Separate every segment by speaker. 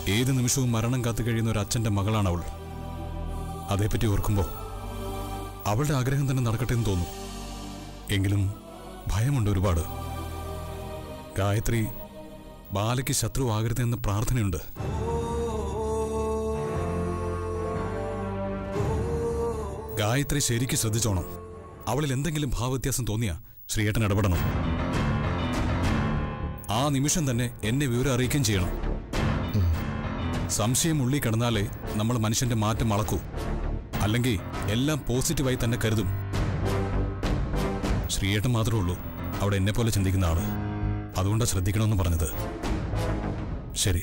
Speaker 1: ഏത് നിമിഷവും മരണം കാത്തു കഴിയുന്ന ഒരു അച്ഛന്റെ മകളാണ് അവൾ. അതേപ്പറ്റി ഓർക്കുമ്പോൾ അവളുടെ ആഗ്രഹം തന്നെ നടക്കട്ടെ എന്ന് തോന്നും. എങ്കിലും ഭയമുണ്ട് ഒരുപാട്. ഗായത്രി ബാലയ്ക്ക് ശത്രുവാകരുതെന്ന് പ്രാർത്ഥനയുണ്ട്. ഗായത്രി ശരിക്ക് ശ്രദ്ധിച്ചോണം. അവളിൽ എന്തെങ്കിലും ഭാവവ്യത്യാസം തോന്നിയാ ശ്രീയേട്ടൻ ഇടപെടണം. ആ നിമിഷം തന്നെ എന്നെ വിവരം അറിയിക്കുകയും ചെയ്യണം. സംശയം ഉള്ളിൽ കിടന്നാലേ നമ്മൾ മനുഷ്യന്റെ മാറ്റം അളക്കൂ. അല്ലെങ്കിൽ എല്ലാം പോസിറ്റീവായി തന്നെ കരുതും. ശ്രീയേട്ടൻ മാത്രമേ ഉള്ളൂ അവിടെ എന്നെ പോലെ ചിന്തിക്കുന്ന ആള്. അതുകൊണ്ടാണ് ശ്രദ്ധിക്കണമെന്ന് പറഞ്ഞത്. ശരി.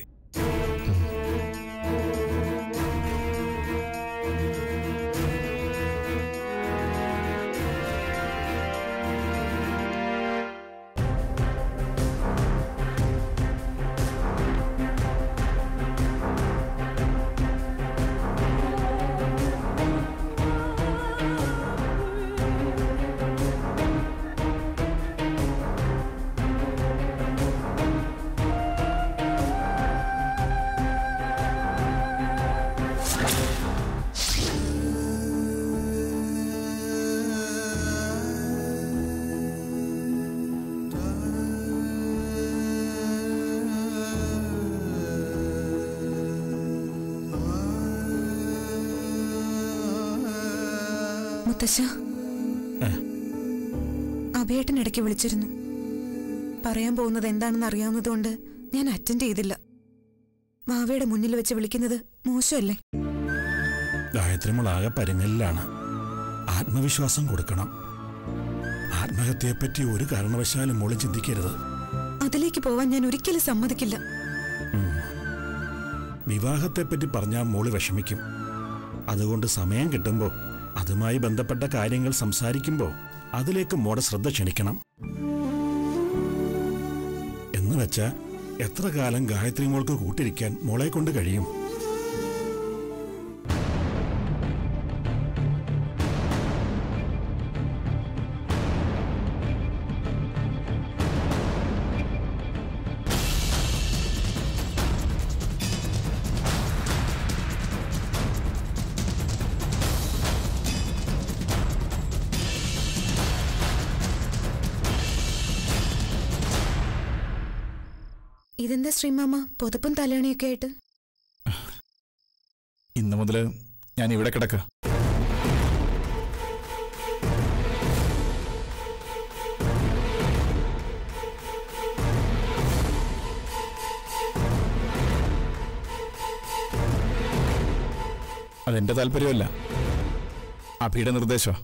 Speaker 2: മുത്തശ്ശ, അഭിയേട്ടൻ ഇടയ്ക്ക് വിളിച്ചിരുന്നു. പറയാൻ പോകുന്നത് എന്താണെന്ന് അറിയാവുന്നതുകൊണ്ട് ഞാൻ അറ്റൻഡ് ചെയ്തില്ല. വാവയുടെ മുന്നിൽ വെച്ച് വിളിക്കുന്നത് മോശമല്ലേ?
Speaker 3: ഗായത്രി മോളാകെ പരുങ്ങലിലാണ്. ആത്മവിശ്വാസം കൊടുക്കണം. ആത്മഹത്യയെപ്പറ്റി ഒരു കാരണവശാലും മോള് ചിന്തിക്കരുത്.
Speaker 2: അതിലേക്ക് പോവാൻ ഞാൻ ഒരിക്കലും സമ്മതിക്കില്ല.
Speaker 3: വിവാഹത്തെപ്പറ്റി പറഞ്ഞാൽ മോള് വിഷമിക്കും. അതുകൊണ്ട് സമയം കിട്ടുമ്പോൾ അതുമായി ബന്ധപ്പെട്ട കാര്യങ്ങൾ സംസാരിക്കുമ്പോൾ അതിലേക്ക് മോടെ ശ്രദ്ധ ക്ഷണിക്കണം. എന്ന് വെച്ചാൽ എത്ര കാലം ഗായത്രി മോൾക്ക് കൂട്ടിരിക്കാൻ മോളെ കൊണ്ട് കഴിയും?
Speaker 2: ഇതെന്താ ശ്രീമാമ പുതപ്പും തലയണിയൊക്കെ ആയിട്ട്?
Speaker 1: ഇന്നു മുതൽ ഞാൻ ഇവിടെ കിടക്കുക. അതെന്റെ താല്പര്യമല്ല, അഭിയുടെ നിർദ്ദേശം.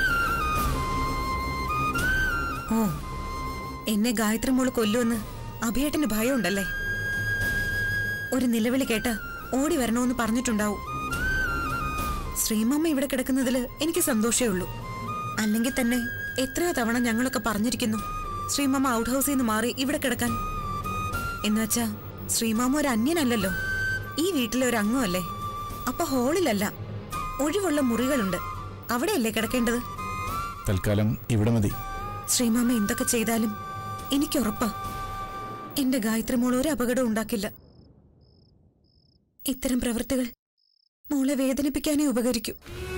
Speaker 2: ഓ, എന്നെ ഗായത്രി മോള് കൊല്ലുമെന്ന് അഭിയേട്ടന് ഭയമുണ്ടല്ലേ? ഒരു നിലവിളി കേട്ട ഓടി വരണോന്ന് പറഞ്ഞിട്ടുണ്ടാവും. ശ്രീമാമ്മ ഇവിടെ കിടക്കുന്നതിൽ എനിക്ക് സന്തോഷമേ ഉള്ളൂ. അല്ലെങ്കിൽ തന്നെ എത്രയോ തവണ ഞങ്ങളൊക്കെ പറഞ്ഞിരിക്കുന്നു ശ്രീമാമ്മ ഔട്ട് ഹൗസിൽ നിന്ന് മാറി ഇവിടെ കിടക്കാൻ. എന്നുവെച്ചാ ശ്രീമാമ്മ ഒരു അന്യനല്ലല്ലോ, ഈ വീട്ടിലെ ഒരു അംഗമല്ലേ. അപ്പൊ ഹോളിലല്ല, ഒഴിവുള്ള മുറികളുണ്ട്, അവിടെയല്ലേ കിടക്കേണ്ടത്.
Speaker 1: തൽക്കാലം ഇവിടെ മതി.
Speaker 2: ശ്രീമാമ്മ എന്തൊക്കെ ചെയ്താലും എനിക്ക് ഉറപ്പാ എന്റെ ഗായത്രി മോൾ ഒരു അപകടം ഉണ്ടാക്കില്ല. ഇത്തരം പ്രവൃത്തികൾ മോളെ വേദനിപ്പിക്കാനേ ഉപകരിക്കൂ.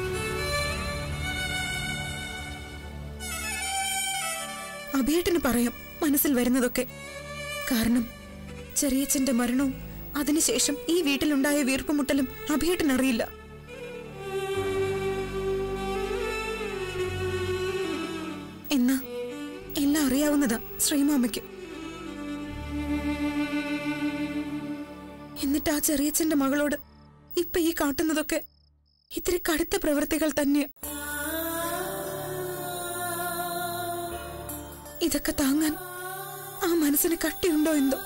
Speaker 2: അഭിയേട്ടന് പറയാം മനസ്സിൽ വരുന്നതൊക്കെ. കാരണം ചെറിയച്ഛന്റെ മരണവും അതിനുശേഷം ഈ വീട്ടിലുണ്ടായ വീർപ്പുമുട്ടലും അഭിയേട്ടൻ അറിയില്ല. എന്നാ എല്ലാം അറിയാവുന്നതാ ശ്രീമാമയ്ക്ക്. എന്നിട്ട് ആ ചെറിയച്ഛന്റെ മകളോട് ഇപ്പൊ ഈ കാട്ടുന്നതൊക്കെ ഇത്തിരി കടുത്ത പ്രവൃത്തികൾ തന്നെയാ. ഇതൊക്കെ താങ്ങാൻ ആ മനസ്സിന് കട്ടിയുണ്ടോ എന്തോ.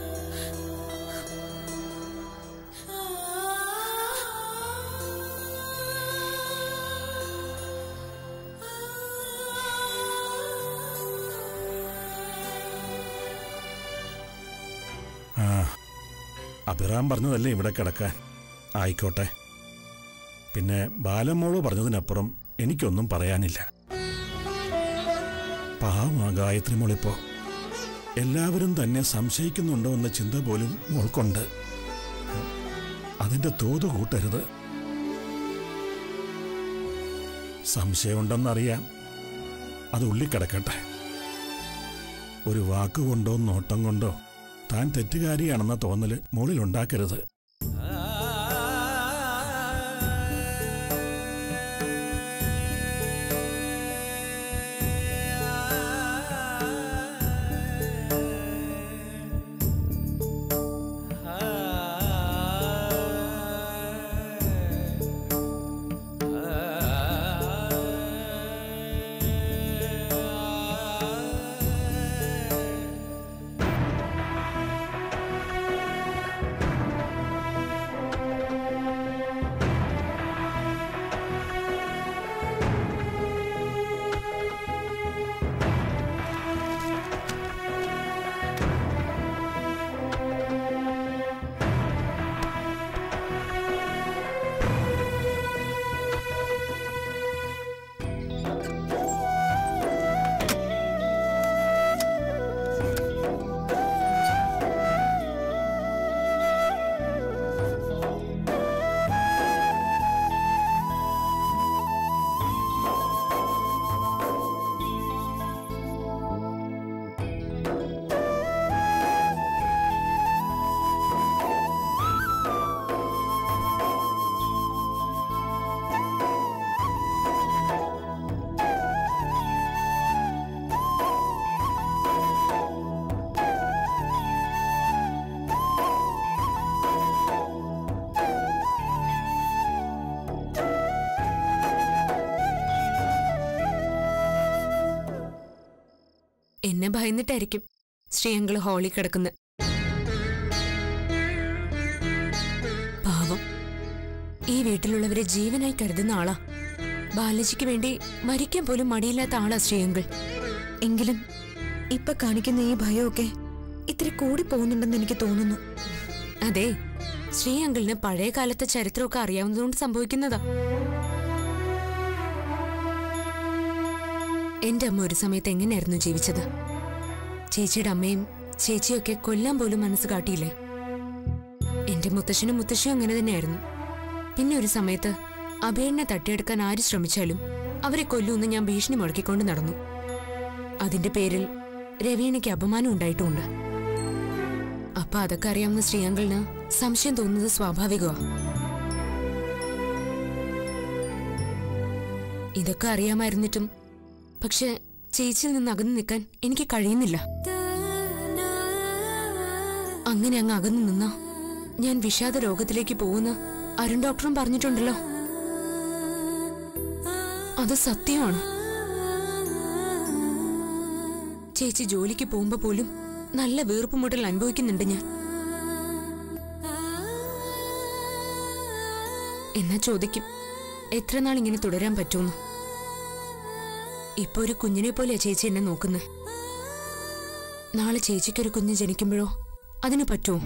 Speaker 3: അഭിറാം പറഞ്ഞതല്ലേ ഇവിടെ കിടക്കാൻ. ആയിക്കോട്ടെ. പിന്നെ ബാലമോള് പറഞ്ഞതിനപ്പുറം എനിക്കൊന്നും പറയാനില്ല. പാവമാ ഗായത്രി മോളിപ്പോ. എല്ലാവരും തന്നെ സംശയിക്കുന്നുണ്ടോ എന്ന ചിന്ത പോലും മോൾക്കുണ്ട്. അതിന്റെ തോത് കൂട്ടരുത്. സംശയമുണ്ടെന്നറിയാം, അത് ഉള്ളിക്കിടക്കട്ടെ. ഒരു വാക്കുകൊണ്ടോ നോട്ടം കൊണ്ടോ താൻ തെറ്റുകാരിയാണെന്ന തോന്നല് മോളിലുണ്ടാക്കരുത്.
Speaker 4: എന്നെ ഭയന്നിട്ടായിരിക്കും ശ്രീയങ്കള് ഹോളി കിടക്കുന്നത്. പാവം, ഈ വീട്ടിലുള്ളവരെ ജീവനായി കരുതുന്ന ആളാ. ബാലജിക്ക് വേണ്ടി മരിക്കാൻ പോലും മടിയില്ലാത്ത ആളാ ശ്രീയങ്കൾ.
Speaker 2: എങ്കിലും ഇപ്പൊ കാണിക്കുന്ന ഈ ഭയമൊക്കെ ഇത്തിരി കൂടി പോകുന്നുണ്ടെന്ന് എനിക്ക് തോന്നുന്നു.
Speaker 4: അതെ, ശ്രീയങ്കളിന് പഴയ കാലത്തെ ചരിത്രമൊക്കെ അറിയാവുന്നതുകൊണ്ട് സംഭവിക്കുന്നതാ. എന്റെ അമ്മ ഒരു സമയത്ത് എങ്ങനെയായിരുന്നു ജീവിച്ചത്? ചേച്ചിയുടെ അമ്മയും ചേച്ചിയൊക്കെ കൊല്ലാൻ പോലും മനസ്സ് കാട്ടിയില്ലേ? എന്റെ മുത്തശ്ശനും മുത്തശ്ശിയും അങ്ങനെ തന്നെയായിരുന്നു. പിന്നെ ഒരു സമയത്ത് അഭയനെ തട്ടിയെടുക്കാൻ ആര് ശ്രമിച്ചാലും അവരെ കൊല്ലുമെന്ന് ഞാൻ ഭീഷണി മുഴക്കിക്കൊണ്ട് നടന്നു. അതിന്റെ പേരിൽ രവീണയ്ക്ക് അപമാനം ഉണ്ടായിട്ടുമുണ്ട്. അപ്പൊ അതൊക്കെ അറിയാവുന്ന ശ്രീയങ്കളിന് സംശയം തോന്നുന്നത് സ്വാഭാവികമാണ്. ഇതൊക്കെ അറിയാമായിരുന്നിട്ടും പക്ഷെ ചേച്ചിയിൽ നിന്ന് അകന്നു നിൽക്കാൻ എനിക്ക് കഴിയുന്നില്ല. അങ്ങനെ അങ്ങ് അകന്നു നിന്നാ ഞാൻ വിഷാദ രോഗത്തിലേക്ക് പോകുന്ന അരുൺ ഡോക്ടറും പറഞ്ഞിട്ടുണ്ടല്ലോ. അത് സത്യമാണ്. ചേച്ചി ജോലിക്ക് പോകുമ്പോ പോലും നല്ല വീർപ്പുമുട്ടൽ അനുഭവിക്കുന്നുണ്ട് ഞാൻ. എന്നാ ചോദിക്കും, എത്ര നാൾ ഇങ്ങനെ തുടരാൻ പറ്റുമെന്ന്. ഇപ്പൊ ഒരു കുഞ്ഞിനെ പോലെയാ ചേച്ചി എന്നെ നോക്കുന്നത്. നാളെ ചേച്ചിക്കൊരു കുഞ്ഞ് ജനിക്കുമ്പോഴോ അതിന് പറ്റുമോ?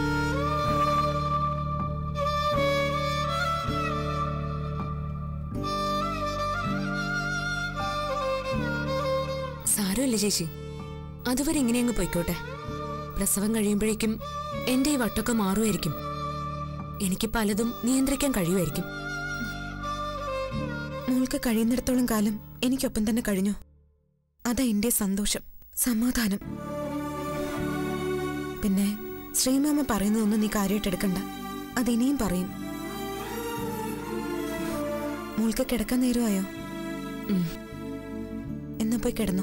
Speaker 4: സാരമില്ല ചേച്ചി, അതുവരെ ഇങ്ങനെ അങ്ങ് പോയിക്കോട്ടെ. പ്രസവം കഴിയുമ്പോഴേക്കും എന്റെ ഈ വട്ടൊക്കെ മാറുമായിരിക്കും. എനിക്ക് പലതും നിയന്ത്രിക്കാൻ കഴിയുമായിരിക്കും.
Speaker 2: മോൾക്ക് കഴിയുന്നിടത്തോളം കാലം എനിക്കൊപ്പം തന്നെ കഴിഞ്ഞു. അതാ എന്റെ സന്തോഷം, സമാധാനം. പിന്നെ ശ്രീമാമ പറയുന്നതൊന്നും നീ കാര്യമായിട്ടെടുക്കണ്ട. അതിനിയും പറയും. മോൾക്ക് കിടക്കാൻ നേരമായോ? എന്നാ പോയി കിടന്നോ.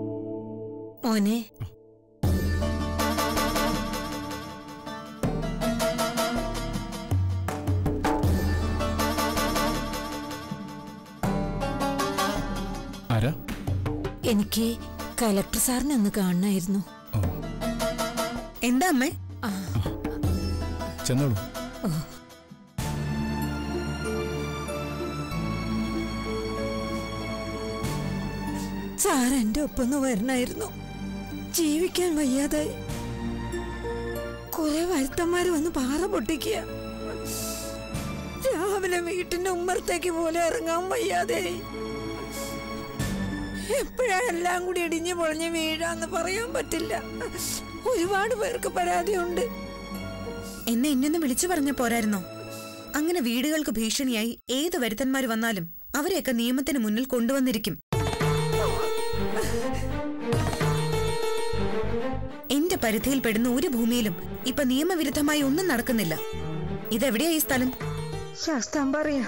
Speaker 5: മോനെ, എനിക്ക് കലക്ടർ സാറിനെ ഒന്ന് കാണണമായിരുന്നു.
Speaker 2: എന്താ അമ്മേ?
Speaker 1: ചെന്നോളൂ.
Speaker 5: സാർ എന്റെ ഒപ്പൊന്ന് വരണമായിരുന്നു. ജീവിക്കാൻ വയ്യാതായി. കുറെ വരുത്തന്മാര് വന്ന് പാറ പൊട്ടിക്കുക. രാവിലെ വീട്ടിന്റെ ഉമ്മറത്തേക്ക് പോലെ ഇറങ്ങാൻ വയ്യാതായി. എപ്പോഴാ എല്ലാം കൂടി ഇടിഞ്ഞു പൊളിഞ്ഞ് വീഴാന്ന് പറയാൻ പറ്റില്ല. ഒരുപാട് പേർക്ക് പരാതിയുണ്ട്.
Speaker 2: എന്നെ ഇന്നൊന്ന് വിളിച്ചു പറഞ്ഞ പോരായിരുന്നോ? അങ്ങനെ വീടുകൾക്ക് ഭീഷണിയായി ഏത് വരുത്തന്മാര് വന്നാലും അവരെയൊക്കെ നിയമത്തിന് മുന്നിൽ കൊണ്ടുവന്നിരിക്കും. എന്റെ പരിധിയിൽപ്പെടുന്ന ഒരു ഭൂമിയിലും ഇപ്പൊ നിയമവിരുദ്ധമായി ഒന്നും നടക്കുന്നില്ല. ഇതെവിടെയാ ഈ സ്ഥലം?
Speaker 5: ശാസ്താൻ പറയാ.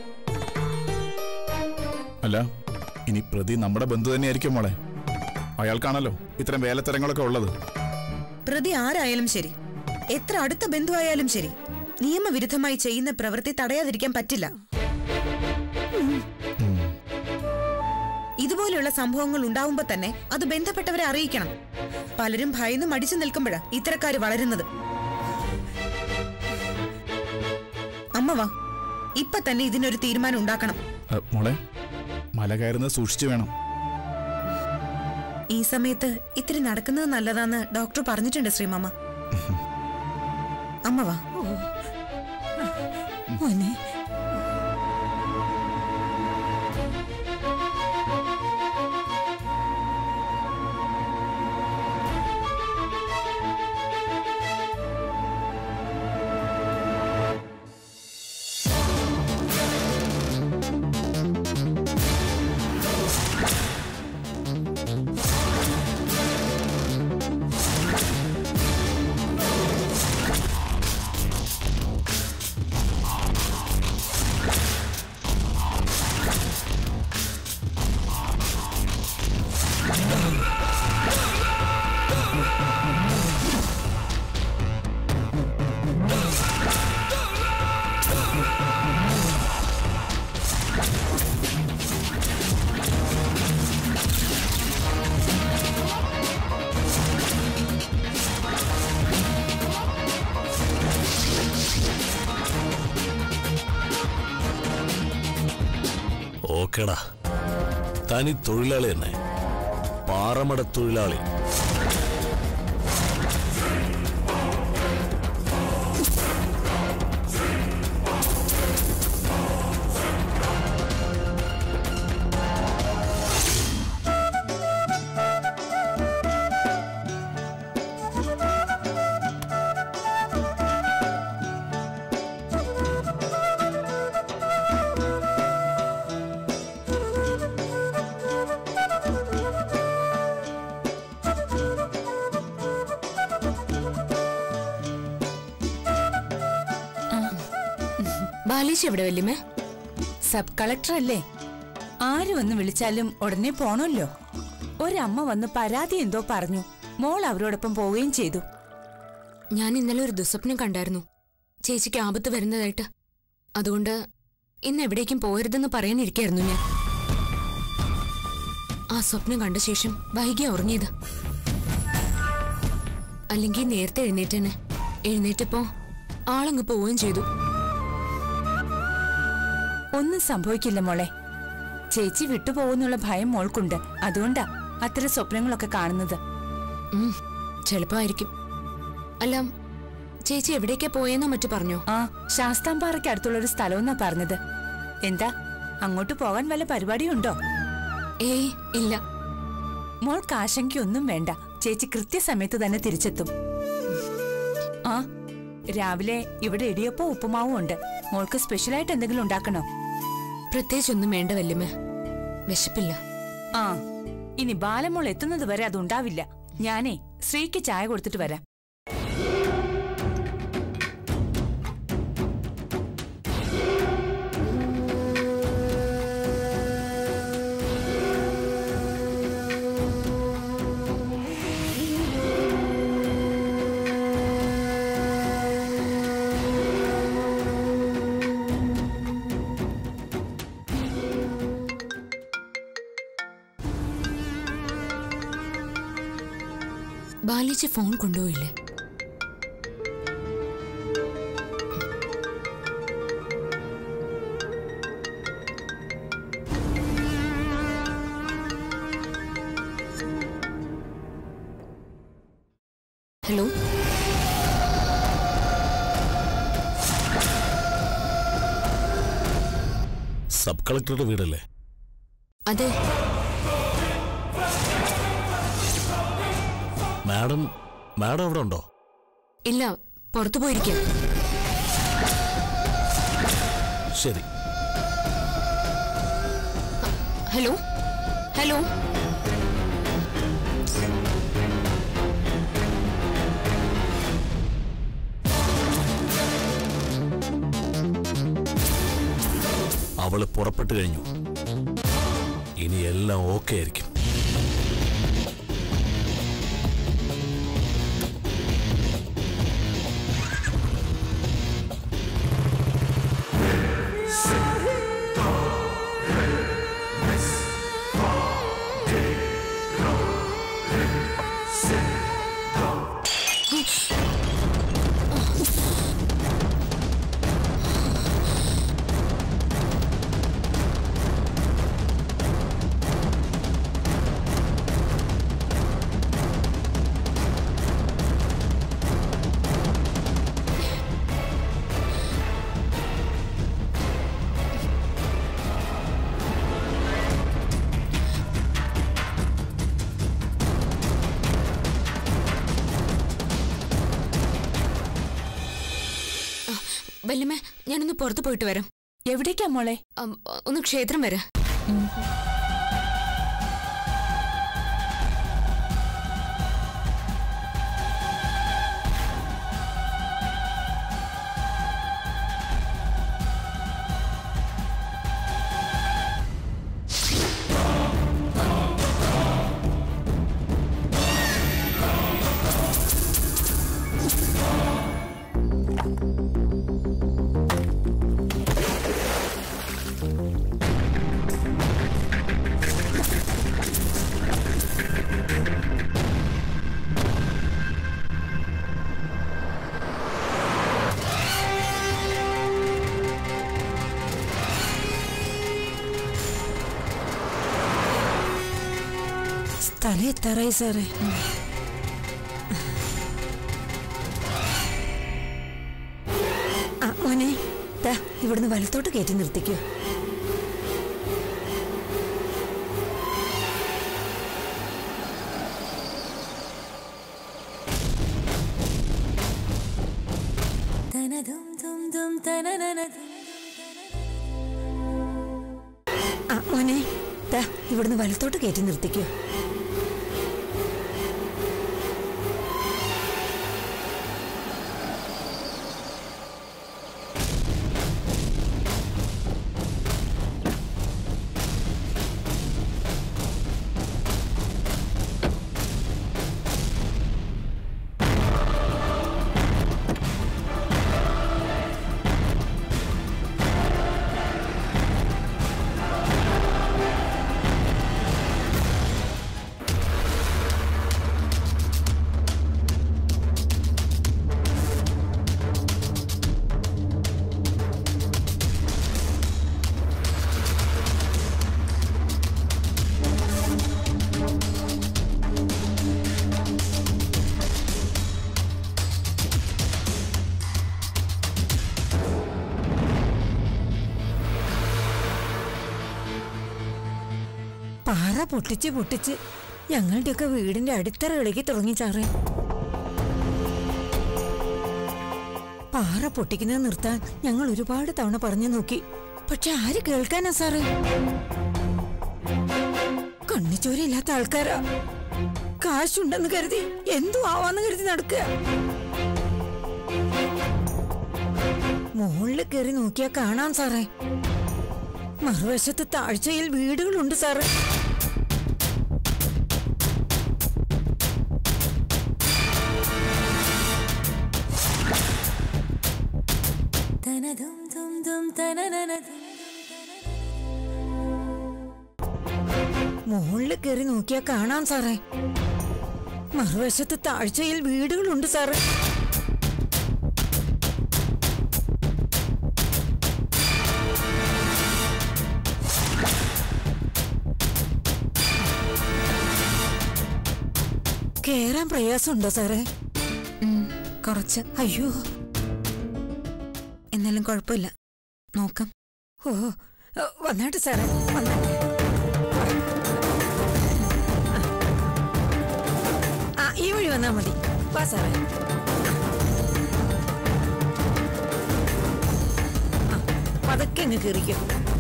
Speaker 6: അല്ല, ഇനി പ്രതി നമ്മുടെ ബന്ധു തന്നെയായിരിക്കും മോളെ. അയാൾക്കാണല്ലോ ഇത്തരം വേലത്തരങ്ങളൊക്കെ ഉള്ളത്.
Speaker 2: പ്രതി ആരായാലും ശരി, എത്ര അടുത്ത ബന്ധുവായാലും ശരി, നിയമവിരുദ്ധമായി ചെയ്യുന്ന പ്രവൃത്തി തടയാതിരിക്കാൻ പറ്റില്ല. ഇതുപോലെയുള്ള സംഭവങ്ങൾ ഉണ്ടാവുമ്പോ തന്നെ അത് ബന്ധപ്പെട്ടവരെ അറിയിക്കണം. പലരും ഭയന്ന് മടിച്ചു നിൽക്കുമ്പോഴാ ഇത്തരക്കാര് വളരുന്നത്. അമ്മ വാ, ഇപ്പൊ തന്നെ ഇതിനൊരു തീരുമാനം ഉണ്ടാക്കണം.
Speaker 6: മോളെ, മല കയറുന്നത് സൂക്ഷിച്ചു വേണം.
Speaker 2: ഈ സമയത്ത് ഇത്തിരി നടക്കുന്നത് നല്ലതാന്ന് ഡോക്ടർ പറഞ്ഞിട്ടുണ്ട് ശ്രീമാമ. അമ്മ വാ.
Speaker 5: മോനെ,
Speaker 7: ഓക്കേടാ, തനി തൊഴിലാളി തന്നെ, പാറമട തൊഴിലാളി.
Speaker 4: ബാലേശ് എവിടെ വല്യമ്മ?
Speaker 5: സബ് കളക്ടർ അല്ലേ? ആര് വന്ന് വിളിച്ചാലും ഉടനെ പോണല്ലോ. ഒരമ്മ വന്ന് പരാതി എന്തോ പറഞ്ഞു. മോൾ അവരോടൊപ്പം പോവുകയും ചെയ്തു.
Speaker 4: ഞാൻ ഇന്നലെ ഒരു ദുസ്വപ്നം കണ്ടായിരുന്നു, ചേച്ചിക്ക് ആപത്ത് വരുന്നതായിട്ട്. അതുകൊണ്ട് ഇന്ന് എവിടേക്കും പോകരുതെന്ന് പറയാനിരിക്കായിരുന്നു ഞാൻ. ആ സ്വപ്നം കണ്ട ശേഷം വൈകിയ ഉറങ്ങിയത്. അല്ലെങ്കിൽ നേരത്തെ എഴുന്നേറ്റനെ. എഴുന്നേറ്റപ്പോ ആളങ്ങ് പോവുകയും ചെയ്തു.
Speaker 5: ഒന്നും സംഭവിക്കില്ല മോളെ. ചേച്ചി വിട്ടുപോകുന്നുള്ള ഭയം മോൾക്കുണ്ട്. അതുകൊണ്ടാ അത്തരം സ്വപ്നങ്ങളൊക്കെ കാണുന്നത്.
Speaker 4: ചിലപ്പോ ആയിരിക്കും. അല്ല, ചേച്ചി എവിടേക്കാ പോയെന്നോ മറ്റു പറഞ്ഞോ?
Speaker 5: ആ, ശാസ്താംപാറയ്ക്ക് അടുത്തുള്ളൊരു സ്ഥലമെന്നാ പറഞ്ഞത്. എന്താ, അങ്ങോട്ട് പോകാൻ വല്ല പരിപാടിയുണ്ടോ?
Speaker 4: ഏയ് ഇല്ല.
Speaker 5: മോൾക്ക് ആശങ്കയൊന്നും വേണ്ട. ചേച്ചി കൃത്യസമയത്ത് തന്നെ തിരിച്ചെത്തും. ആ, രാവിലെ ഇവിടെ ഇടിയപ്പോ ഉപ്പുമാവും ഉണ്ട്. മോൾക്ക് സ്പെഷ്യലായിട്ട് എന്തെങ്കിലും ഉണ്ടാക്കണോ?
Speaker 4: പ്രത്യേകിച്ചൊന്നും വേണ്ട വല്യമ്മ, വിശപ്പില്ല.
Speaker 5: ആ, ഇനി ബാലമോൾ എത്തുന്നത് വരെ അതുണ്ടാവില്ല. ഞാനേ ശ്രീക്ക് ചായ കൊടുത്തിട്ട് വരാം.
Speaker 4: ബാലേച്ചി ഫോൺ കൊണ്ടുപോയില്ലേ? ഹലോ,
Speaker 7: സബ് കളക്ടറുടെ വീടല്ലേ?
Speaker 4: അതെ.
Speaker 7: മാഡം അവിടെ ഉണ്ടോ?
Speaker 4: ഇല്ല, പുറത്തു പോയിരിക്കാം.
Speaker 7: ശരി.
Speaker 4: ഹലോ ഹലോ,
Speaker 7: അവള് പുറപ്പെട്ടു കഴിഞ്ഞു. ഇനി എല്ലാം ഓക്കെ ആയിരിക്കും.
Speaker 4: വല്യമ്മേ, ഞാനൊന്ന് പുറത്തു പോയിട്ട് വരാം.
Speaker 5: എവിടേക്കാ മോളെ?
Speaker 4: ഒന്ന് ക്ഷേത്രം വരെ.
Speaker 2: സ്ഥലം എത്താറായി സാറേ. മോനെ, ഇവിടുന്ന് വലത്തോട്ട് കയറ്റി നിർത്തിക്കോ. മോനെ, ഇവിടുന്ന് വലത്തോട്ട് കയറ്റി നിർത്തിക്കോ. പാറ പൊട്ടിച്ച് പൊട്ടിച്ച് ഞങ്ങളുടെയൊക്കെ വീടിന്റെ അടിത്തറ ഇളകി തുടങ്ങി സാറേ. പാറ പൊട്ടിക്കുന്നത് നിർത്താൻ ഞങ്ങൾ ഒരുപാട് തവണ പറഞ്ഞു നോക്കി. പക്ഷെ ആര് കേൾക്കാനാ സാറേ? കണ്ണിച്ചോരില്ലാത്ത ആൾക്കാരാ. കാശുണ്ടെന്ന് കരുതി എന്തു ആവാന്ന് കരുതി നടക്കുക. മുകളിൽ കയറി നോക്കിയാ കാണാം സാറേ, മറുവശത്ത് താഴ്ചയിൽ വീടുകളുണ്ട് സാറേ. മുകളിൽ കയറി നോക്കിയാ കാണാം സാറേ,
Speaker 8: മറുവശത്ത് താഴ്ചയിൽ വീടുകളുണ്ട് സാറ്. കേറാൻ പ്രയാസമുണ്ടോ സാറേ?
Speaker 2: കുറച്ച്.
Speaker 8: അയ്യോ,
Speaker 2: എന്നാലും കുഴപ്പമില്ല, നോക്കാം.
Speaker 8: ഓ വന്നാട്ടെ സാറേ, വന്നാട്ടെ. ഈ വഴി വന്നാ മതി. വാ സാറേ. പതുക്കെ അങ്ങ് കയറിക്കും.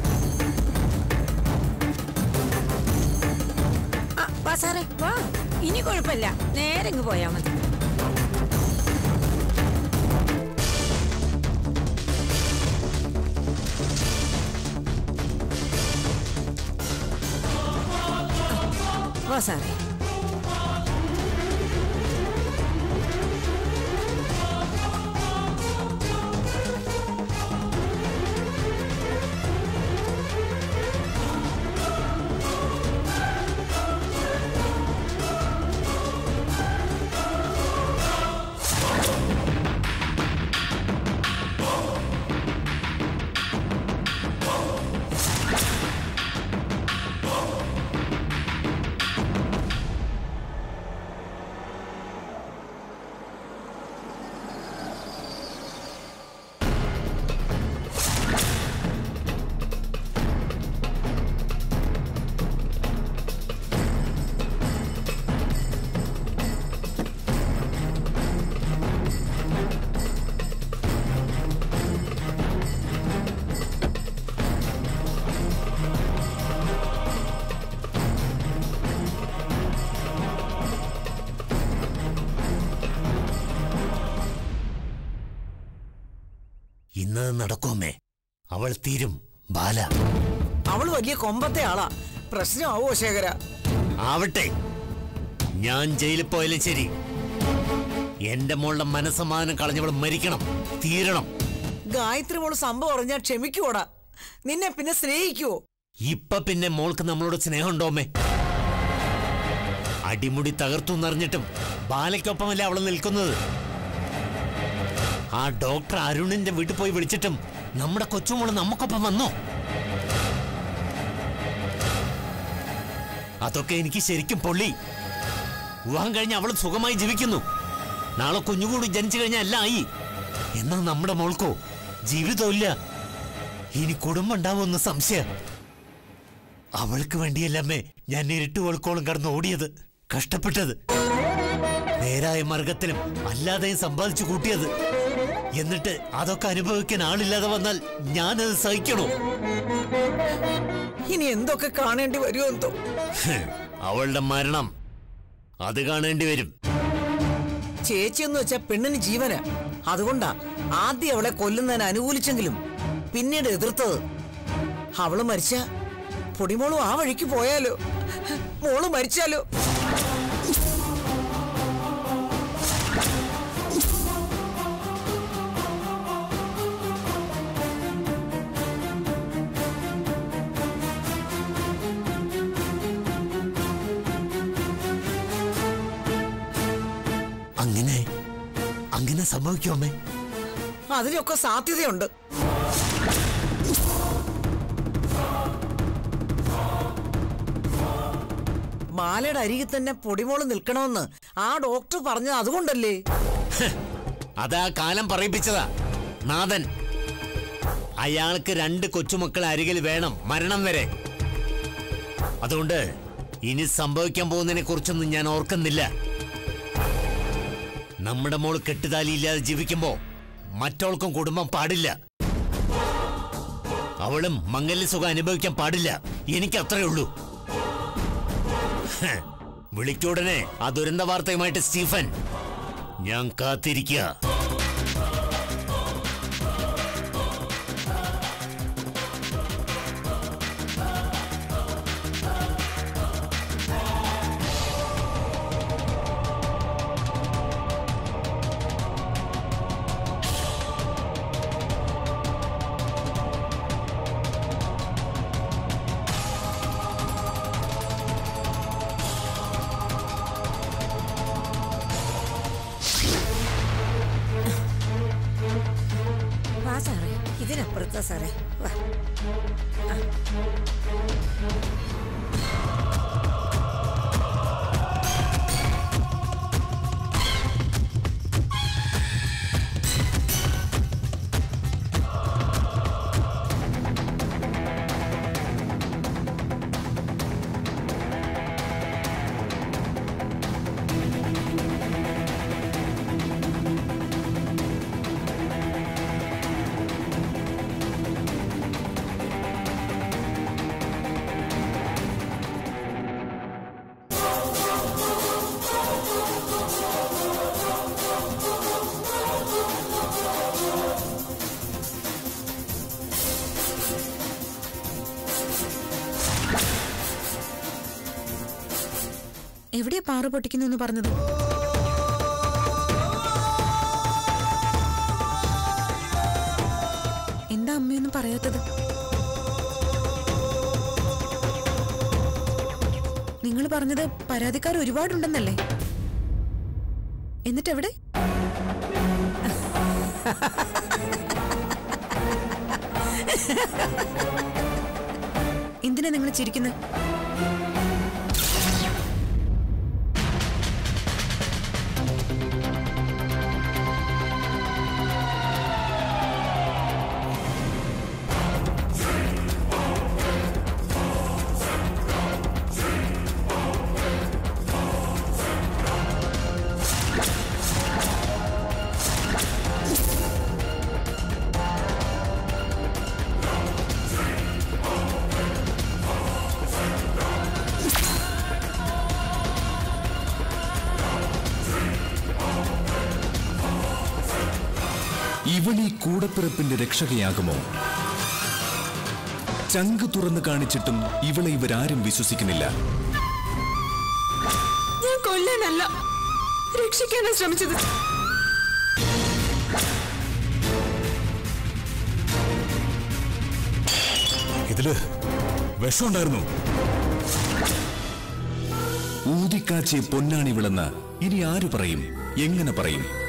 Speaker 8: വാ സാറേ, വാ. ഇനി കുഴപ്പമില്ല, നേരെ ഇങ്ങ് പോയാ മതി. വാ സാറേ.
Speaker 9: ഇന്ന് നടക്കുമേ, അവൾ തീരും. ബാല
Speaker 10: അവൾ വലിയ കൊമ്പത്തെ ആളാ. പ്രശ്നമാവോ ശേഖര?
Speaker 9: ആവട്ടെ, ഞാൻ ജയിലിൽ പോയാലും ശരി, എന്റെ മോളുടെ മനസ്സമാനം കളഞ്ഞവൾ മരിക്കണം, തീരണം.
Speaker 10: ഗായത്രി മോള് സംഭവം അറിഞ്ഞാൽ ക്ഷമിക്കുവോടാ? നിന്നെ പിന്നെ സ്നേഹിക്കുവോ?
Speaker 9: ഇപ്പൊ പിന്നെ മോൾക്ക് നമ്മളോട് സ്നേഹമുണ്ടോമേ? അടിമുടി തകർത്തു എന്നറിഞ്ഞിട്ടും ബാലയ്ക്കൊപ്പമല്ലേ അവൾ നിൽക്കുന്നത്. ആ ഡോക്ടർ അരുണിന്റെ വീട്ടിൽ പോയി വിളിച്ചിട്ടും നമ്മുടെ കൊച്ചുമോള് നമുക്കൊപ്പം വന്നോ? അതൊക്കെ എനിക്ക് ശരിക്കും പൊള്ളി. വിവാഹം കഴിഞ്ഞ് അവൾ സുഖമായി ജീവിക്കുന്നു. നാളെ കുഞ്ഞുകൂടി ജനിച്ചു കഴിഞ്ഞാൽ എല്ലാം ആയി. എന്നാൽ നമ്മുടെ മോൾക്കോ ജീവിതമില്ല. ഇനി കുടുംബം ഉണ്ടാവുമെന്ന് സംശയം. അവൾക്ക് വേണ്ടിയല്ലമ്മേ ഞാൻ ഇരുട്ടുവോൾക്കോളം കടന്ന് ഓടിയത്, കഷ്ടപ്പെട്ടത്, നേരായ മാർഗത്തിലും അല്ലാതെയും സമ്പാദിച്ചു കൂട്ടിയത്. എന്നിട്ട് അതൊക്കെ അനുഭവിക്കാൻ ആളില്ലാതെ വന്നാൽ ഞാനത് സഹിക്കണോ?
Speaker 10: ഇനി എന്തൊക്കെ കാണേണ്ടി വരുമോ എന്തോ.
Speaker 9: അവളുടെ മരണം അത് കാണേണ്ടി വരും.
Speaker 10: ചേച്ചിയെന്ന് വെച്ചാ പെണ്ണിന് ജീവന്. അതുകൊണ്ടാ ആദ്യം അവളെ കൊല്ലുന്നതിന് അനുകൂലിച്ചെങ്കിലും പിന്നീട് എതിർത്തത്. അവള് മരിച്ച പൊടിമോളും ആ വഴിക്ക് പോയാലോ? മോള് മരിച്ചാലോ?
Speaker 9: അങ്ങനെ സംഭവിക്കുമേ?
Speaker 10: അതിനൊക്കെ സാധ്യതയുണ്ട്. ബാലയുടെ അരികിൽ തന്നെ പൊടിമോള് നിൽക്കണമെന്ന് ആ ഡോക്ടർ പറഞ്ഞത് അതുകൊണ്ടല്ലേ?
Speaker 9: അതാ കാലം പറയിപ്പിച്ചതാ നാഥൻ. അയാൾക്ക് 2 കൊച്ചുമക്കൾ അരികിൽ വേണം മരണം വരെ. അതുകൊണ്ട് ഇനി സംഭവിക്കാൻ പോകുന്നതിനെ കുറിച്ചൊന്നും ഞാൻ ഓർക്കുന്നില്ല. നമ്മുടെ മോൾ കെട്ടുതാലിയില്ലാതെ ജീവിക്കുമ്പോ മറ്റോൾക്കും കുടുംബം പാടില്ല. അവളും മംഗല്യ സുഖം അനുഭവിക്കാൻ പാടില്ല. എനിക്ക് അത്രേ ഉള്ളൂ. വിളിക്കുടനെ ആ ദുരന്ത വാർത്തയുമായിട്ട് സ്റ്റീഫൻ. ഞാൻ കാത്തിരിക്കുക.
Speaker 8: സാറേ വാ.
Speaker 2: എവിടെയാ പാറ പൊട്ടിക്കുന്നു എന്ന് പറഞ്ഞത്? എന്താ അമ്മയൊന്നും പറയാത്തത്? നിങ്ങൾ പറഞ്ഞത് പരാതിക്കാർ ഒരുപാടുണ്ടെന്നല്ലേ? എന്നിട്ടെവിടെ? എന്തിനാ നിങ്ങൾ ചിരിക്കുന്നത്?
Speaker 11: ഇവളീ കൂടപ്പിറപ്പിന്റെ രക്ഷകയാകുമോ? ചങ്ക് തുറന്നു കാണിച്ചിട്ടും ഇവളെ ഇവരാരും വിശ്വസിക്കുന്നില്ല.
Speaker 4: ഞാൻ കൊല്ലാനല്ല, രക്ഷിക്കാനാണ് ശ്രമിച്ചത്.
Speaker 1: ഇതില് വിഷമുണ്ടായിരുന്നു.
Speaker 11: ഊതിക്കാച്ചിയെ പൊന്നാണി വിളന്ന് ഇനി ആര് പറയും? എങ്ങനെ പറയും?